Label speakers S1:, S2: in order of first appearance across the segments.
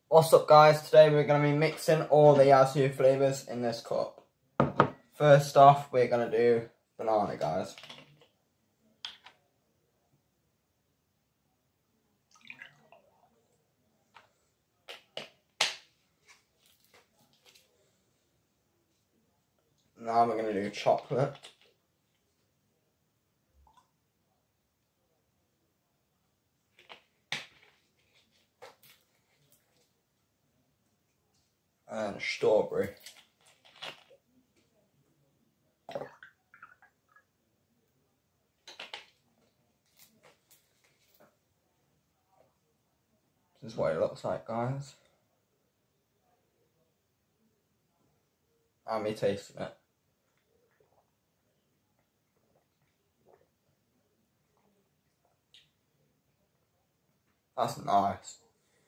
S1: What's up guys, today we're going to be mixing all the yazoo flavours in this cup. First off, we're going to do banana, guys. Now we're going to do chocolate. And strawberry. This is what it looks like, guys. I'm tasting it. That's nice.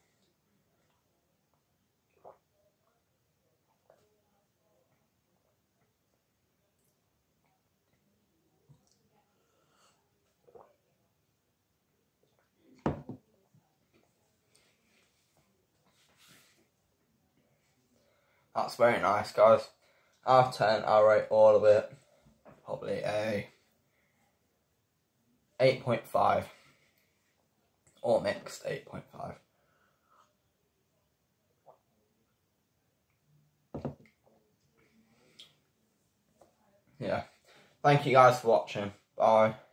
S1: That's very nice, guys. Out of 10, I'll rate all of it probably a 8.5. All mixed, 8.5. Yeah. Thank you guys for watching. Bye.